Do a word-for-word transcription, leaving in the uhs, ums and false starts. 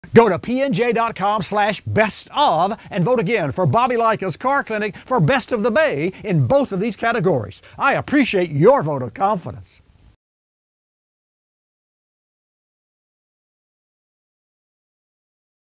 Go to P N J dot com slash best of and vote again for Bobby Leica's Car Clinic for Best of the Bay in both of these categories. I appreciate your vote of confidence.